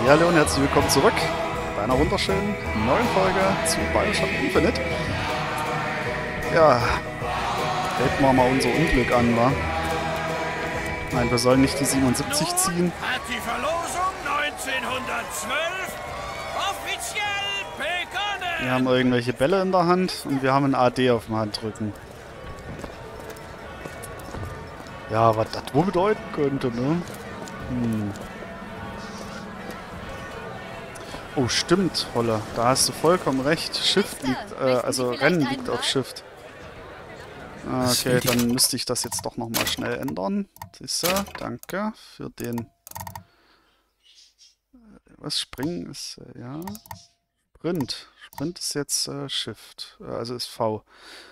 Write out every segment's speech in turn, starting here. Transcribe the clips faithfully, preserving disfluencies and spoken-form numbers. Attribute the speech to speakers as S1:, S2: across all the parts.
S1: Hallo und herzlich willkommen zurück bei einer wunderschönen neuen Folge zu Bioshock Infinite. Ja, treten wir mal unser Unglück an, wa? Nein, wir sollen nicht die siebenundsiebzig ziehen.
S2: Hat die Verlosung neunzehnhundertzwölf offiziell begonnen!
S1: Wir haben irgendwelche Bälle in der Hand und wir haben ein A D auf dem Handrücken. Ja, was das wohl bedeuten könnte, ne? Hm. Oh, stimmt, Holle. Da hast du vollkommen recht. Shift liegt, äh, also Rennen liegt auf Shift. Ah, okay, dann müsste ich das jetzt doch nochmal schnell ändern. Siehst du? Danke für den... Was? Springen ist, äh, ja... Sprint. Sprint ist jetzt äh, Shift, äh, also ist V.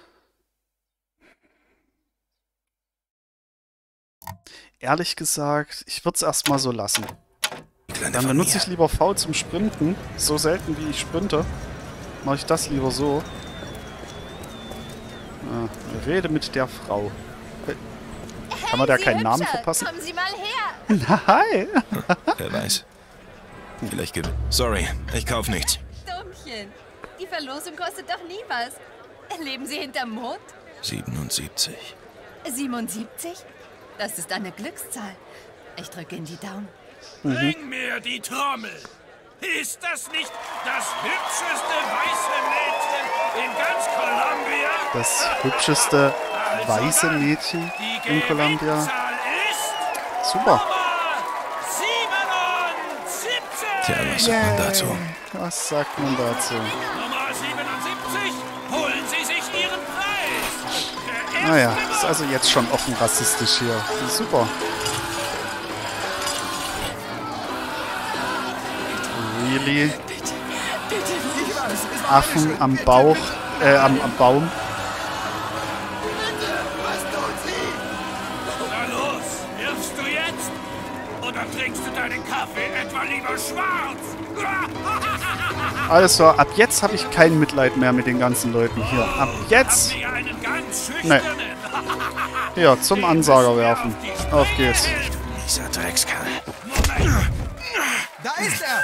S1: Ehrlich gesagt, ich würde es erstmal so lassen. Dann benutze ich lieber V zum Sprinten. So selten wie ich sprinte, mache ich das lieber so. Ah, rede mit der Frau. Kann man da
S3: hey,
S1: keinen
S3: Sie
S1: Namen
S3: Hübsche,
S1: verpassen?
S3: Kommen Sie mal her!
S1: Hi!
S4: Wer weiß. Vielleicht gibt... Sorry, ich kauf nichts.
S3: Dummchen. Die Verlosung kostet doch nie was. Leben Sie hinterm Mond?
S4: siebenundsiebzig.
S3: siebenundsiebzig? Das ist eine Glückszahl. Ich drücke Ihnen die Daumen.
S2: Bring mir die Trommel! Ist das nicht das hübscheste weiße Mädchen in ganz Columbia?
S1: Das hübscheste weiße Mädchen in Columbia.
S2: Zahl ist
S1: Super.
S2: siebenundsiebzig!
S4: Tja, was sagt man dazu?
S1: Was sagt man dazu?
S2: Nummer siebenundsiebzig, holen Sie sich Ihren Preis! Der
S1: Naja,
S2: erste
S1: ist also jetzt schon offen rassistisch hier. Super. Really? Affen am Bauch, äh, am, am Baum.
S2: Na los, wirfst du jetzt? Oder trinkst du deinen Kaffee etwa lieber schwarz?
S1: Also, ab jetzt habe ich kein Mitleid mehr mit den ganzen Leuten hier. Ab jetzt?
S2: Haben wir einen ganz
S1: Nee.
S2: schüchternen?
S1: Hier, zum Ansager werfen. Auf geht's.
S4: Dieser Dreckskerl.
S5: Da ist er!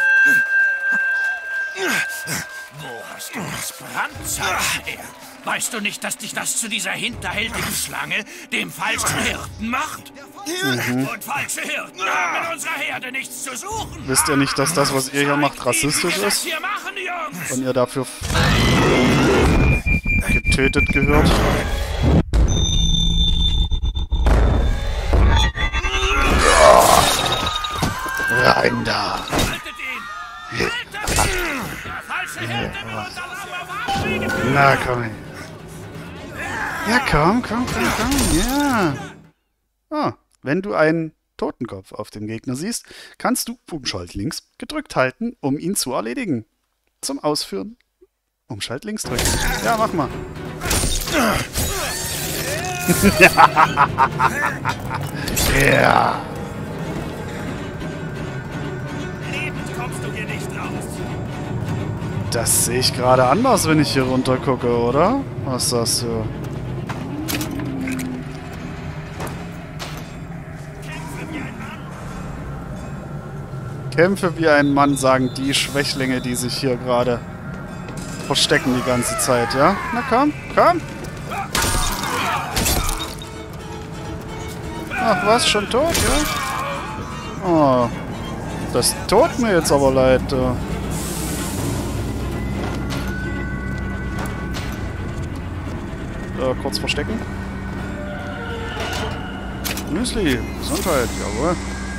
S2: Wo hast du das Brandzeichen her? Weißt du nicht, dass dich das zu dieser hinterhältigen Schlange, dem falschen Hirten macht? Und falsche Hirten haben in unserer Herde nichts zu suchen.
S1: Wisst ihr nicht, dass das, was ihr hier macht, rassistisch
S2: Wie wir das
S1: ist?
S2: hier machen, Jungs.
S1: Und ihr dafür getötet gehört? Rein da!
S2: Haltet ihn! Haltet ihn! Der falsche Hirte will uns alles verwarnen.
S1: Na komm her. Ja, komm, komm, komm, komm, ja. Ah, wenn du einen Totenkopf auf dem Gegner siehst, kannst du Umschalt links gedrückt halten, um ihn zu erledigen. Zum Ausführen. Umschalt links drücken. Ja, mach mal. Ja.
S2: Lebend kommst du hier nicht raus.
S1: Das sehe ich gerade anders, wenn ich hier runter gucke, oder? Was sagst du? Kämpfe wie ein Mann, sagen die Schwächlinge, die sich hier gerade verstecken die ganze Zeit, ja? Na komm, komm! Ach was, schon tot, ja? Oh, das tut mir jetzt aber leid, du. Äh, kurz verstecken. Müsli, Gesundheit, jawohl.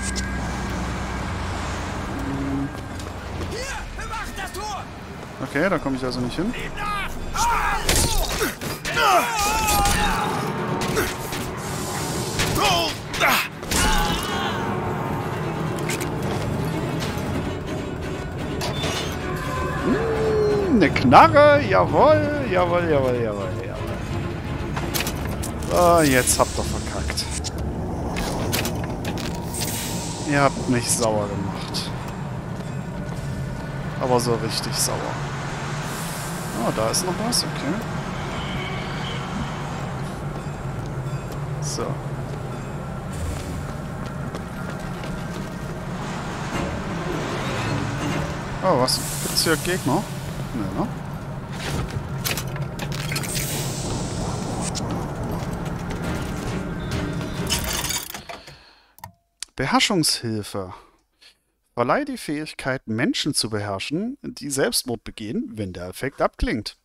S2: Hier, bewacht das Tor!
S1: Okay, da komme ich also nicht hin.
S2: Ihm nach!
S1: Eine Knarre, jawohl, jawohl, jawohl, jawohl, jawohl. So, jetzt habt ihr verkackt. Ihr habt mich sauer gemacht. Aber so richtig sauer. Oh, da ist noch was, okay. So. Oh, was? Gibt's hier Gegner? Nee, ne? Beherrschungshilfe. Verleihe die Fähigkeit, Menschen zu beherrschen, die Selbstmord begehen, wenn der Effekt abklingt.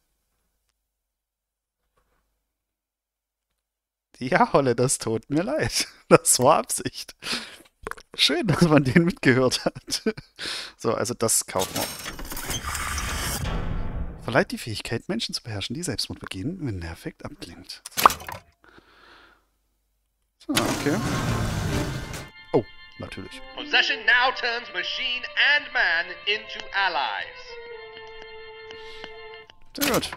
S1: Ja, Holle, das tut mir leid. Das war Absicht. Schön, dass man den mitgehört hat. So, also das kaufen wir. Verleiht die Fähigkeit, Menschen zu beherrschen, die Selbstmord begehen, wenn der Effekt abklingt. So, okay. Oh, natürlich.
S5: Possession now turns machine and man into allies.
S1: Sehr gut.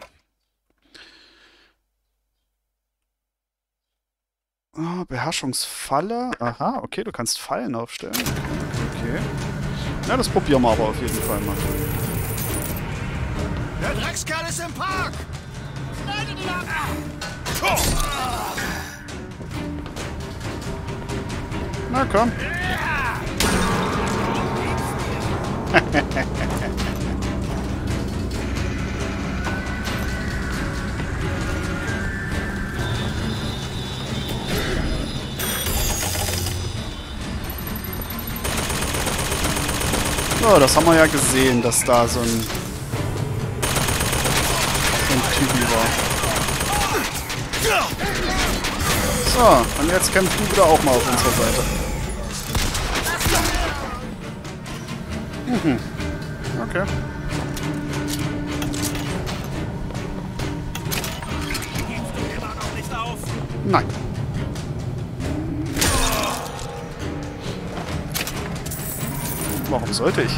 S1: Oh, Beherrschungsfalle. Aha, okay, du kannst Fallen aufstellen. Okay. Ja, das probieren wir aber auf jeden Fall mal.
S2: Der Dreckskerl ist im Park! Schneidet ihn ab!
S1: Na komm. So, das haben wir ja gesehen, dass da so ein, so ein Typi war. So, und jetzt kämpfst du wieder auch mal auf unserer Seite. Mhm. Okay. Nein. Warum sollte ich?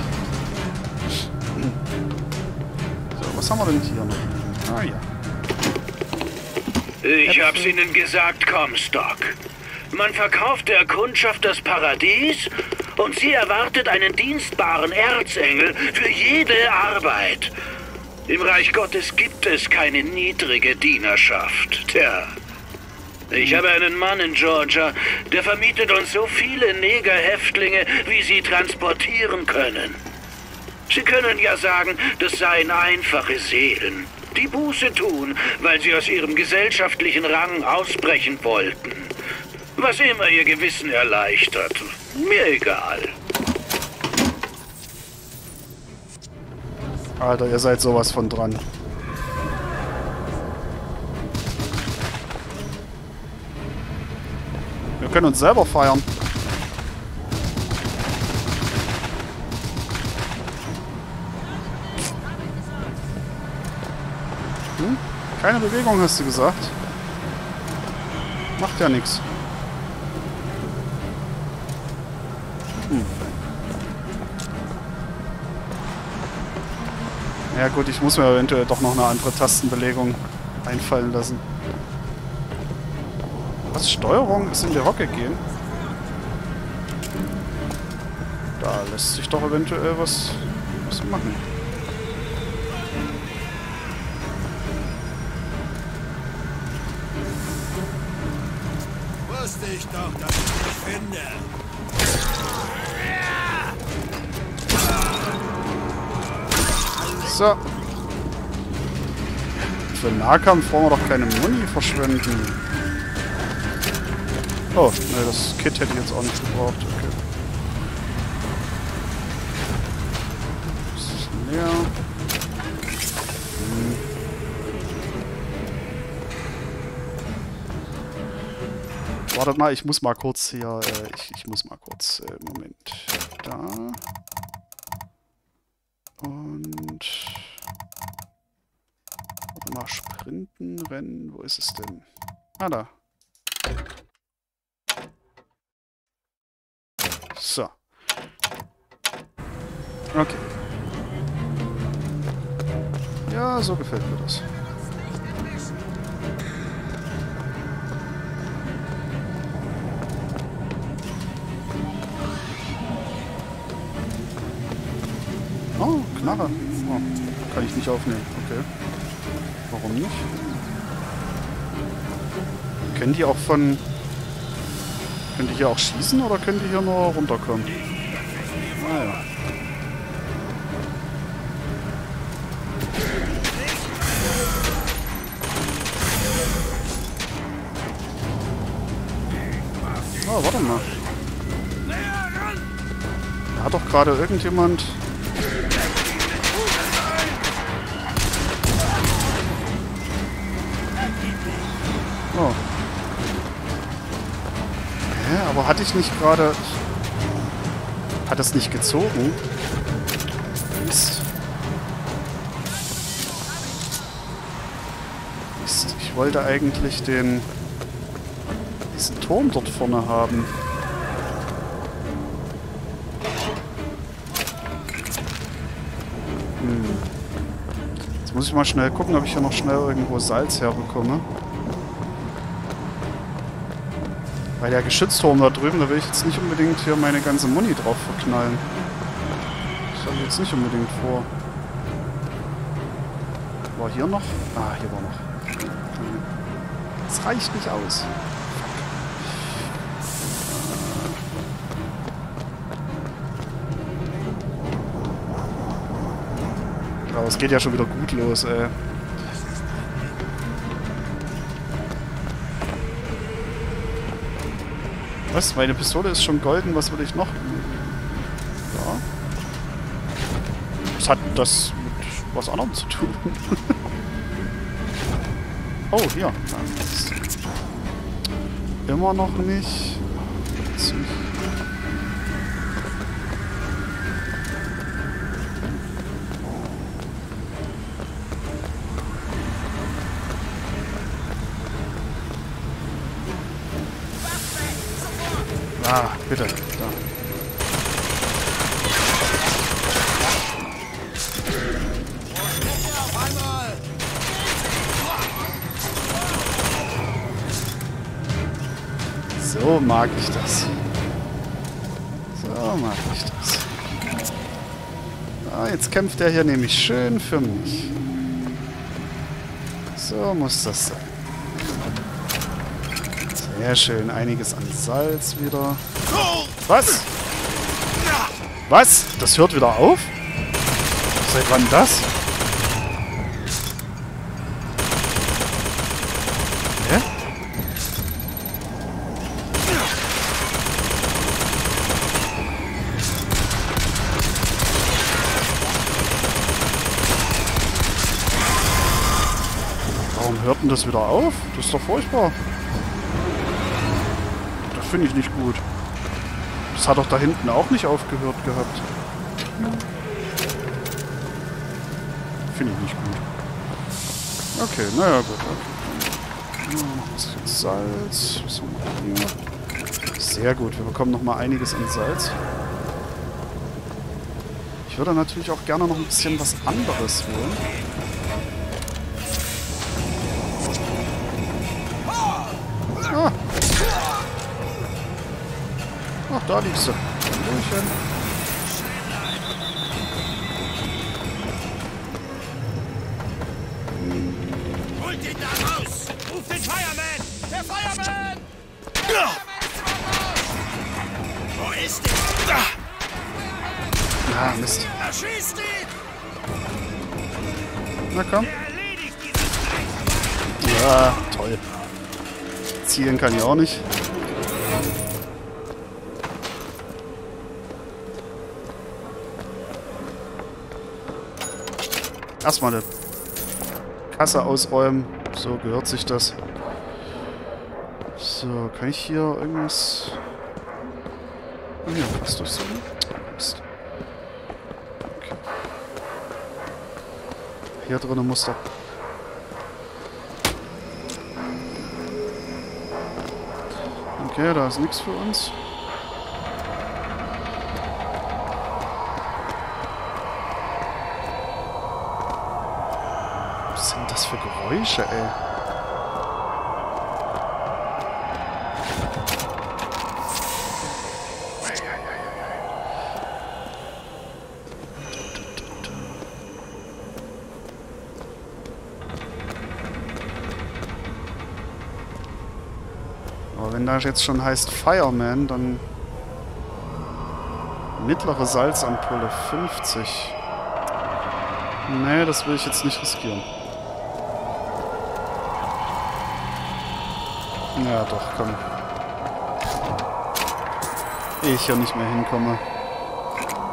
S1: So, was haben wir denn hier noch? Ah ja.
S6: Ich hab's Ihnen gesagt, Comstock. Man verkauft der Kundschaft das Paradies und sie erwartet einen dienstbaren Erzengel für jede Arbeit. Im Reich Gottes gibt es keine niedrige Dienerschaft. Tja. Ich habe einen Mann in Georgia, der vermietet uns so viele Negerhäftlinge, wie sie transportieren können. Sie können ja sagen, das seien einfache Seelen, die Buße tun, weil sie aus ihrem gesellschaftlichen Rang ausbrechen wollten. Was immer ihr Gewissen erleichtert. Mir egal.
S1: Alter, ihr seid sowas von dran. Wir können uns selber feiern. Hm? Keine Bewegung, hast du gesagt. Macht ja nichts. Hm. Ja gut, ich muss mir eventuell doch noch eine andere Tastenbelegung einfallen lassen. Was? Steuerung ist in der Hocke gehen? Da lässt sich doch eventuell was, was machen.
S2: Wusste ich doch, dass ich dich finde.
S1: So. Für Nahkampf wollen wir doch keine Muni verschwenden. Oh, ne, das Kit hätte ich jetzt auch nicht gebraucht. Okay. Das ist leer. Hm. Wartet mal, ich muss mal kurz hier... Äh, ich, ich muss mal kurz... Äh, Moment. Da. Und... Mal sprinten, rennen. Wo ist es denn? Ah, da. So. Okay. Ja, so gefällt mir das. Oh, Knarre. Oh, kann ich nicht aufnehmen. Okay. Warum nicht? Können die auch von... Können die hier auch schießen oder können die hier nur runterkommen? Ah ja. hat doch gerade irgendjemand... Oh. Hä, aber hatte ich nicht gerade... Hat es nicht gezogen? Mist. Mist. Ich wollte eigentlich den... diesen Turm dort vorne haben. Hm. Jetzt muss ich mal schnell gucken, ob ich hier noch schnell irgendwo Salz herbekomme. Weil der Geschützturm da drüben, da will ich jetzt nicht unbedingt hier meine ganze Muni drauf verknallen. Das habe ich jetzt nicht unbedingt vor. War hier noch? Ah, hier war noch. Das reicht nicht aus. Aber es geht ja schon wieder gut los, ey. Was? Meine Pistole ist schon golden, was will ich noch? Ja. Was hat das mit was anderem zu tun? Oh, hier. Immer noch nicht. Ah, bitte. Da. So mag ich das. So mag ich das. Ah, jetzt kämpft er hier nämlich schön für mich. So muss das sein. Sehr schön, einiges an Salz wieder. Was? Was? Das hört wieder auf? Seit wann das? Hä? Warum hört denn das wieder auf? Das ist doch furchtbar. Finde ich nicht gut. Das hat doch da hinten auch nicht aufgehört gehabt. Finde ich nicht gut. Okay, naja, gut. Okay. Was ist jetzt Salz? Was haben wir hier? Sehr gut, wir bekommen noch mal einiges an Salz. Ich würde natürlich auch gerne noch ein bisschen was anderes holen. Ah! Ach, da liegst du. Hallöchen.
S2: Holt ihn da raus! Ruf den Fireman! Der Fireman! Wo ist er?
S1: Ah, Mist.
S2: Erschießt ihn!
S1: Na komm.
S2: Erledigt dieses
S1: Ja, toll. Zielen kann ich auch nicht. Erstmal eine Kasse ausräumen. So gehört sich das. So, kann ich hier irgendwas... Oh ja, passt doch so. Mist. Okay. Hier drinnen muss doch... Okay, da ist nichts für uns. Was sind das für Geräusche, ey? Aber wenn das jetzt schon heißt Fireman, dann mittlere Salzampulle fünfzig. Nee, das will ich jetzt nicht riskieren. Ja, doch, komm. Ehe ich hier nicht mehr hinkomme.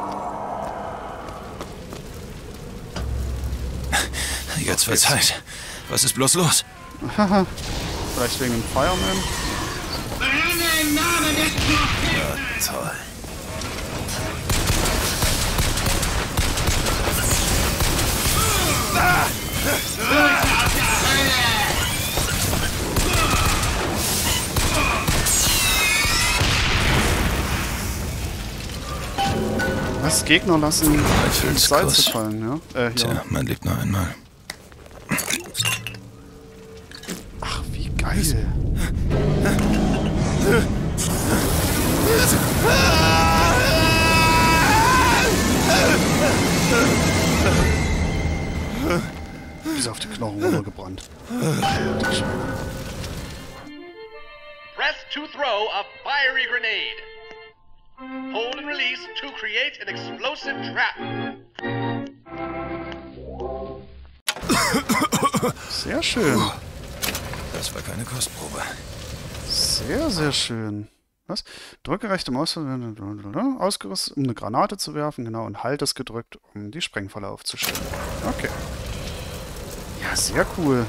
S4: Jetzt wird's heiß. Was ist bloß los?
S1: Haha. Vielleicht wegen dem Fireman?
S4: Ja, toll.
S1: Was? Gegner lassen ins Salz
S4: Kuss.
S1: fallen, ja? Äh, ja.
S4: Tja, man lebt nur einmal.
S1: Ach, wie geil. Bis auf die Knochen runtergebrannt. Alter Schwede.
S5: Press to throw a fiery grenade. Hold and release to create an explosive trap.
S1: Sehr schön.
S4: Das war keine Kostprobe.
S1: Sehr, sehr schön. Was? Drücke rechte Maus ausgerüstet, um eine Granate zu werfen, genau, und halt es gedrückt, um die Sprengfalle aufzustellen. Okay. Ja, sehr cool.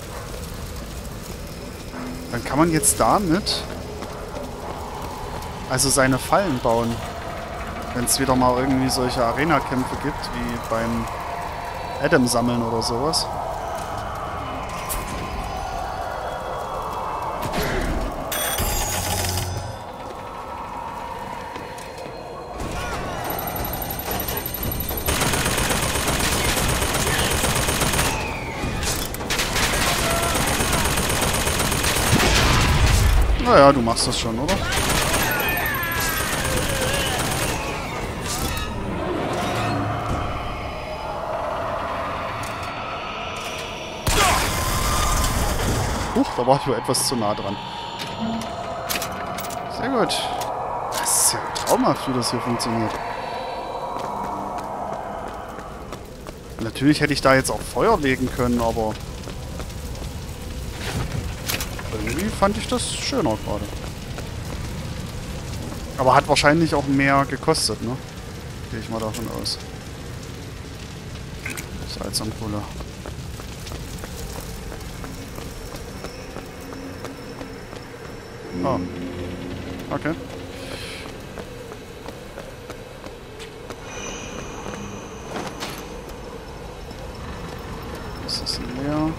S1: Dann kann man jetzt damit also seine Fallen bauen. Wenn es wieder mal irgendwie solche Arena-Kämpfe gibt, wie beim Adam sammeln oder sowas. Naja, du machst das schon, oder? Huch, da war ich wohl etwas zu nah dran. Sehr gut. Das ist ja traumhaft, wie das hier funktioniert. Natürlich hätte ich da jetzt auch Feuer legen können, aber irgendwie fand ich das schöner gerade. Aber hat wahrscheinlich auch mehr gekostet, ne? Gehe ich mal davon aus. Salz und Kohle. Ah. Okay. Das ist leer.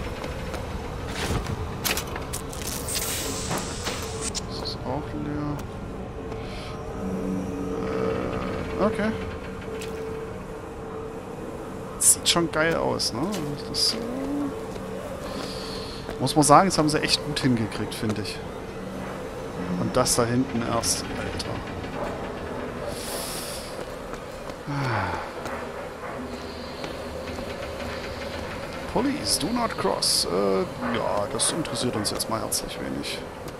S1: Das ist auch leer. Äh, okay. Das sieht schon geil aus, ne? Das, äh, muss man sagen, das haben sie echt gut hingekriegt, finde ich. Und das da hinten erst, Alter. Police, do not cross. Äh, ja, das interessiert uns jetzt mal herzlich wenig.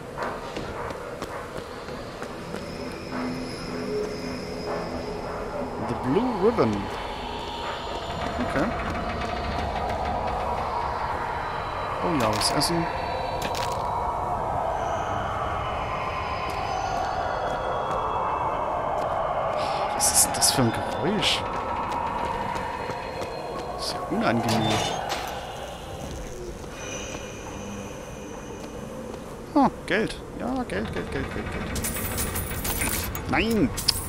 S1: The Blue Ribbon. Okay. Oh ja, was essen. Was ist denn das für ein Geräusch? Das ist ja unangenehm. Oh, Geld. Ja, Geld, Geld, Geld, Geld, Geld. Nein!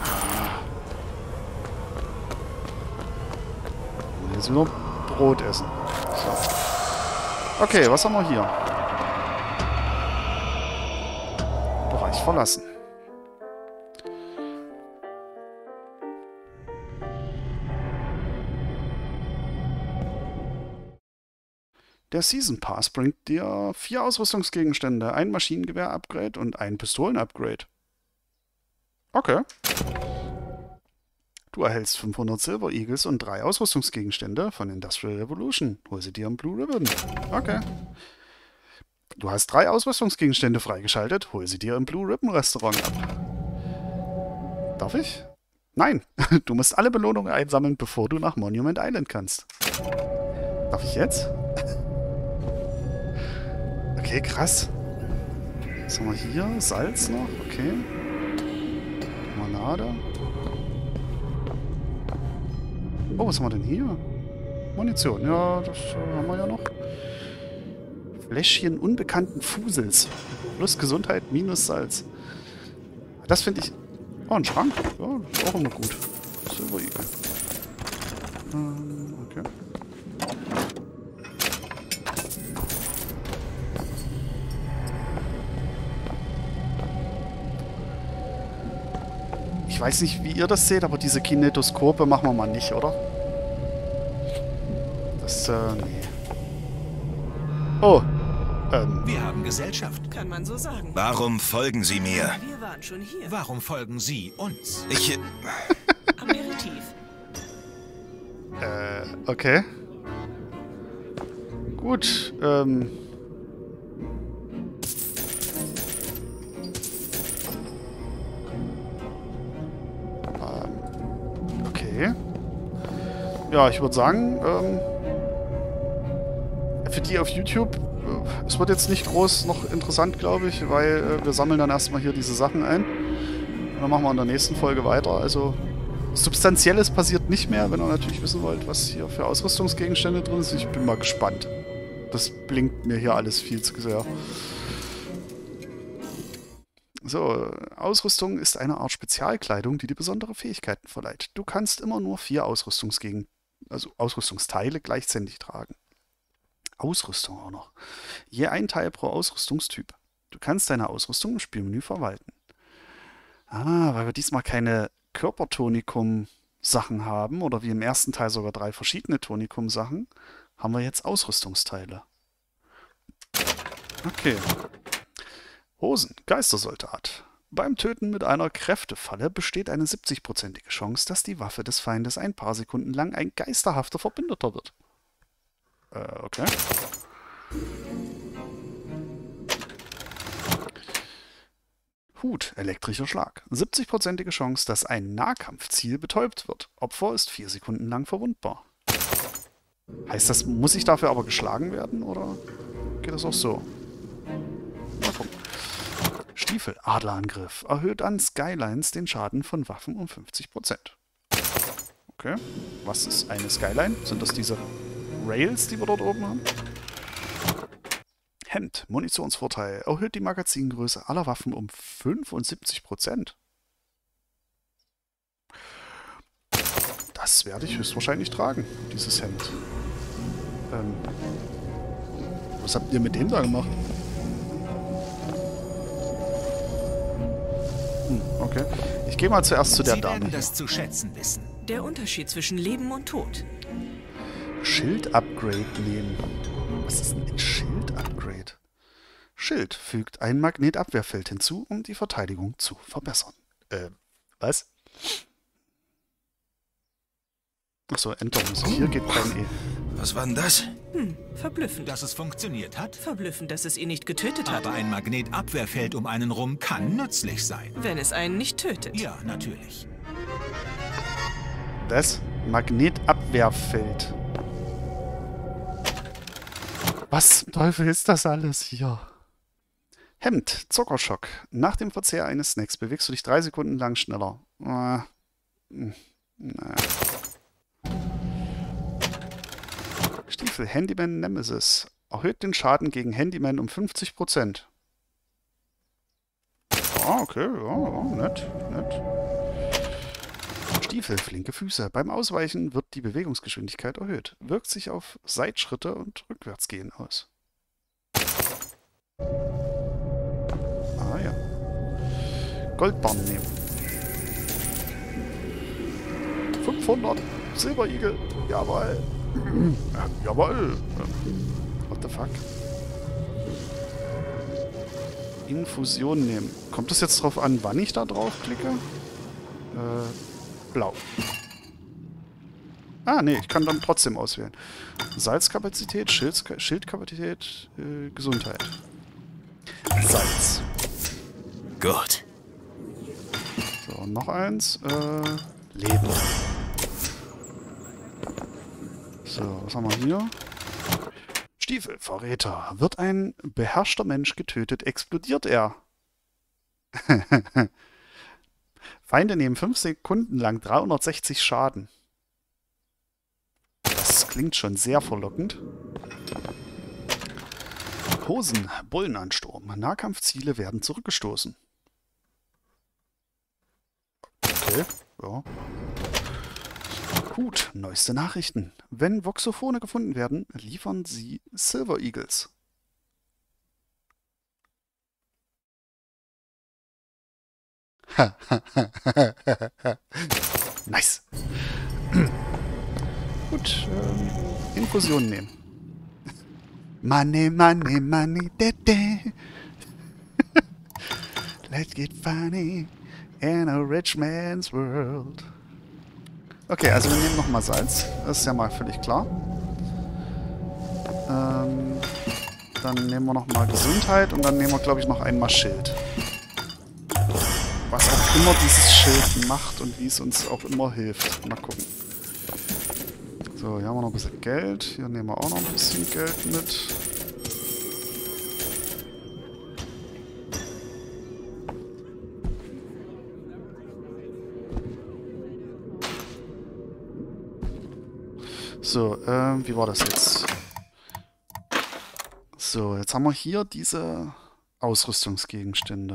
S1: Jetzt nur Brot essen. So. Okay, was haben wir hier? Bereich verlassen. Der Season Pass bringt dir vier Ausrüstungsgegenstände, ein Maschinengewehr-Upgrade und ein Pistolen-Upgrade. Okay. Du erhältst fünfhundert Silver Eagles und drei Ausrüstungsgegenstände von Industrial Revolution. Hol sie dir im Blue Ribbon. Okay. Du hast drei Ausrüstungsgegenstände freigeschaltet. Hol sie dir im Blue Ribbon Restaurant ab. Darf ich? Nein. Du musst alle Belohnungen einsammeln, bevor du nach Monument Island kannst. Darf ich jetzt? Okay, krass. Was haben wir hier? Salz noch? Okay. Limonade. Oh, was haben wir denn hier? Munition. Ja, das äh, haben wir ja noch. Fläschchen unbekannten Fusels. Plus Gesundheit, minus Salz. Das finde ich... Oh, ein Schrank. Ja, das ist auch immer gut. Silber Eagle. Ähm, okay. Ich weiß nicht, wie ihr das seht, aber diese Kinetoskope machen wir mal nicht, oder? Das, äh, nee. Oh, ähm.
S7: Wir haben Gesellschaft.
S8: Kann man so sagen.
S4: Warum folgen Sie mir?
S8: Wir waren schon hier.
S7: Warum folgen Sie uns?
S4: Ich...
S8: Aperitif.
S1: Äh, okay. Gut, ähm... Okay. Ja, ich würde sagen, ähm, für die auf YouTube, äh, es wird jetzt nicht groß noch interessant, glaube ich, weil äh, wir sammeln dann erstmal hier diese Sachen ein. Und dann machen wir in der nächsten Folge weiter. Also, Substanzielles passiert nicht mehr, wenn ihr natürlich wissen wollt, was hier für Ausrüstungsgegenstände drin sind. Ich bin mal gespannt. Das blinkt mir hier alles viel zu sehr. So, Ausrüstung ist eine Art Spezialkleidung, die dir besondere Fähigkeiten verleiht. Du kannst immer nur vier Ausrüstungsgegen, also Ausrüstungsteile gleichzeitig tragen. Ausrüstung auch noch. Je ein Teil pro Ausrüstungstyp. Du kannst deine Ausrüstung im Spielmenü verwalten. Ah, weil wir diesmal keine Körpertonikum-Sachen haben, oder wie im ersten Teil sogar drei verschiedene Tonikum-Sachen, haben wir jetzt Ausrüstungsteile. Okay. Hosen, Geistersoldat. Beim Töten mit einer Kräftefalle besteht eine siebzig-prozentige Chance, dass die Waffe des Feindes ein paar Sekunden lang ein geisterhafter Verbündeter wird. Äh, okay. Hut, elektrischer Schlag. siebzig-prozentige Chance, dass ein Nahkampfziel betäubt wird. Opfer ist vier Sekunden lang verwundbar. Heißt das, muss ich dafür aber geschlagen werden, oder geht das auch so? Mal gucken. Stiefel, Adlerangriff. Erhöht an Skylines den Schaden von Waffen um fünfzig Prozent. Okay. Was ist eine Skyline? Sind das diese Rails, die wir dort oben haben? Hemd, Munitionsvorteil. Erhöht die Magazingröße aller Waffen um fünfundsiebzig Prozent. Das werde ich höchstwahrscheinlich tragen, dieses Hemd. Ähm, was habt ihr mit dem da gemacht? Hm, okay. Ich gehe mal zuerst zu der
S7: Sie
S1: Dame.
S7: werden
S1: Hier.
S7: das zu schätzen wissen.
S8: Der Unterschied zwischen Leben und Tod.
S1: Schild-Upgrade nehmen. Was ist denn ein Schild-Upgrade? Schild fügt ein Magnetabwehrfeld hinzu, um die Verteidigung zu verbessern. Äh, was? Achso, Enter muss ich. Hier geht kein E.
S4: Was war denn das?
S8: Hm, verblüffend.
S7: Dass es funktioniert hat?
S8: Verblüffend, dass es ihn nicht getötet hat.
S7: Aber ein Magnetabwehrfeld um einen rum kann nützlich sein.
S8: Wenn es einen nicht tötet.
S7: Ja, natürlich.
S1: Das Magnetabwehrfeld. Was zum Teufel ist das alles hier? Hemd, Zuckerschock. Nach dem Verzehr eines Snacks bewegst du dich drei Sekunden lang schneller. Äh, naja. Stiefel, Handyman Nemesis. Erhöht den Schaden gegen Handyman um fünfzig Prozent. Ah, okay, ja, ja, nett, nett. Stiefel, flinke Füße. Beim Ausweichen wird die Bewegungsgeschwindigkeit erhöht. Wirkt sich auf Seitschritte und Rückwärtsgehen aus. Ah ja. Goldbarren nehmen. fünfhundert. Silberigel. Jawohl. Ja, jawohl. What the fuck? Infusion nehmen. Kommt es jetzt drauf an, wann ich da drauf klicke? Äh, blau. Ah, nee, ich kann dann trotzdem auswählen. Salzkapazität, Schild, Schildkapazität, äh, Gesundheit. Salz.
S4: Gut.
S1: So, noch eins. Äh, Leben. So, was haben wir hier? Stiefel, Verräter. Wird ein beherrschter Mensch getötet, explodiert er. Feinde nehmen fünf Sekunden lang dreihundertsechzig Schaden. Das Das klingt schon sehr verlockend. Hosen, Bullenansturm. Nahkampfziele werden zurückgestoßen. Okay, ja. Gut, neueste Nachrichten. Wenn Voxophone gefunden werden, liefern sie Silver Eagles. Nice. Gut, ähm, Infusion nehmen. Money, money, money, de, de. Let's get funny in a rich man's world. Okay, also wir nehmen nochmal Salz. Das ist ja mal völlig klar. Ähm, dann nehmen wir nochmal Gesundheit und dann nehmen wir, glaube ich, noch einmal Schild. Was auch immer dieses Schild macht und wie es uns auch immer hilft. Mal gucken. So, hier haben wir noch ein bisschen Geld. Hier nehmen wir auch noch ein bisschen Geld mit. So, ähm, wie war das jetzt? So, jetzt haben wir hier diese Ausrüstungsgegenstände.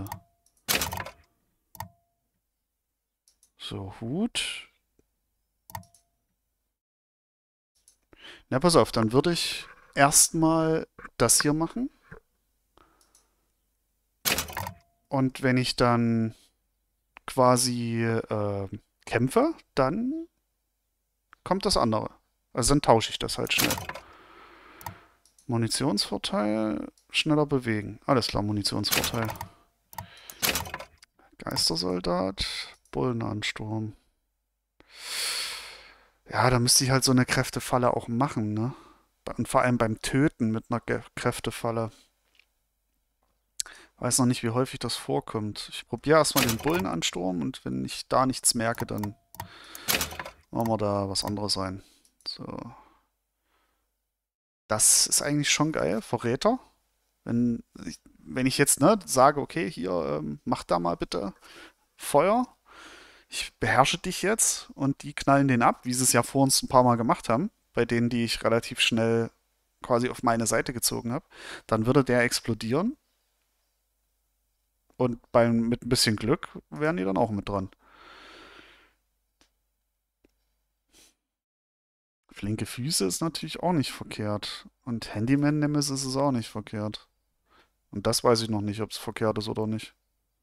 S1: So, Hut. Na, pass auf, dann würde ich erstmal das hier machen. Und wenn ich dann quasi äh, kämpfe, dann kommt das andere. Also dann tausche ich das halt schnell. Munitionsvorteil, schneller bewegen. Alles klar, Munitionsvorteil. Geistersoldat, Bullenansturm. Ja, da müsste ich halt so eine Kräftefalle auch machen, ne? Und vor allem beim Töten mit einer Ge Kräftefalle. Weiß noch nicht, wie häufig das vorkommt. Ich probiere erstmal den Bullenansturm und wenn ich da nichts merke, dann machen wir da was anderes rein. So. Das ist eigentlich schon geil. Verräter. Wenn ich, wenn ich jetzt ne, sage, okay, hier, ähm, mach da mal bitte Feuer. Ich beherrsche dich jetzt und die knallen den ab, wie sie es ja vor uns ein paar Mal gemacht haben, bei denen, die ich relativ schnell quasi auf meine Seite gezogen habe. Dann würde der explodieren. Und beim, mit ein bisschen Glück wären die dann auch mit dran. Flinke Füße ist natürlich auch nicht verkehrt. Und Handyman Nemesis ist auch nicht verkehrt. Und das weiß ich noch nicht, ob es verkehrt ist oder nicht.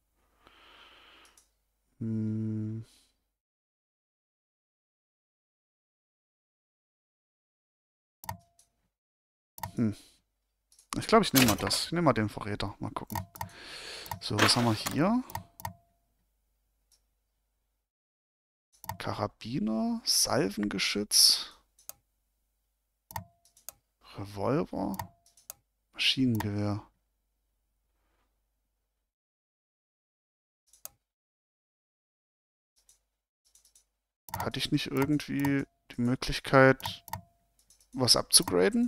S1: Hm. Hm. Ich glaube, ich nehme mal das. Ich nehme mal den Verräter. Mal gucken. So, was haben wir hier? Karabiner, Salvengeschütz, Revolver, Maschinengewehr. Hatte ich nicht irgendwie die Möglichkeit, was abzugraden?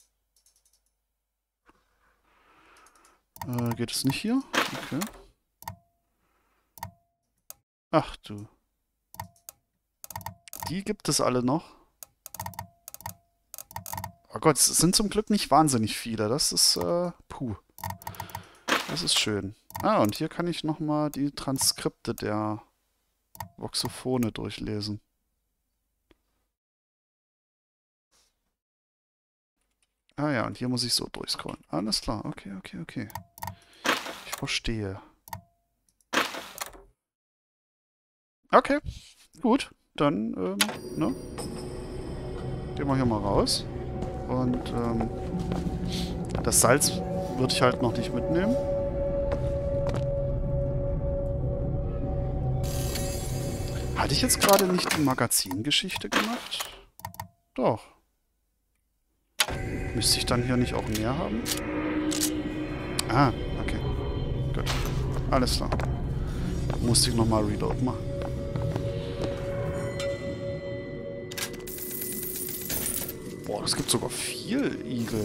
S1: Äh, geht es nicht hier? Okay. Ach du. Die gibt es alle noch. Oh Gott, es sind zum Glück nicht wahnsinnig viele. Das ist, äh, puh. Das ist schön. Ah, und hier kann ich nochmal die Transkripte der Voxophone durchlesen. Ah ja, und hier muss ich so durchscrollen. Alles klar, okay, okay, okay. Ich verstehe. Okay, gut. Dann, ähm, ne? Gehen wir hier mal raus. Und, ähm, das Salz würde ich halt noch nicht mitnehmen. Hatte ich jetzt gerade nicht die Magazingeschichte gemacht? Doch. Müsste ich dann hier nicht auch mehr haben? Ah, okay. Gut. Alles klar. Musste ich nochmal Reload machen. Boah, es gibt sogar viel Igel.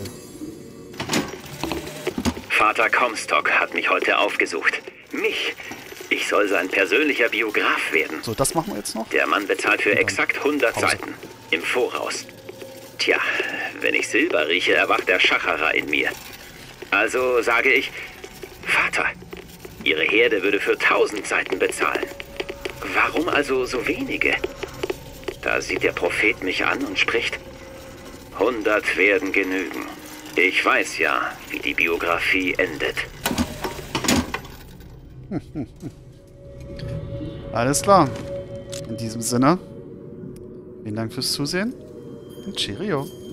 S6: Vater Comstock hat mich heute aufgesucht. Mich. Ich soll sein persönlicher Biograf werden.
S1: So, das machen wir jetzt noch.
S6: Der Mann bezahlt für exakt hundert Seiten. Im Voraus. Tja, wenn ich Silber rieche, erwacht der Schacherer in mir. Also sage ich, Vater, Ihre Herde würde für tausend Seiten bezahlen. Warum also so wenige? Da sieht der Prophet mich an und spricht, hundert werden genügen. Ich weiß ja, wie die Biografie endet.
S1: Alles klar. In diesem Sinne, vielen Dank fürs Zusehen und Cheerio.